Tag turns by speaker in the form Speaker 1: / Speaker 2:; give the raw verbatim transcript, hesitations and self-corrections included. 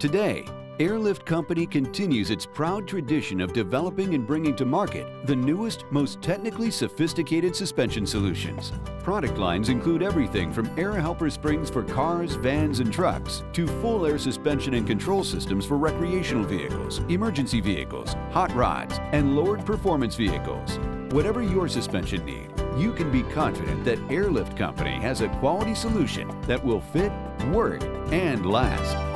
Speaker 1: Today, Airlift Company continues its proud tradition of developing and bringing to market the newest, most technically sophisticated suspension solutions. Product lines include everything from air helper springs for cars, vans, and trucks to full air suspension and control systems for recreational vehicles, emergency vehicles, hot rods, and lowered performance vehicles. Whatever your suspension need, you can be confident that Airlift Company has a quality solution that will fit, work, and last.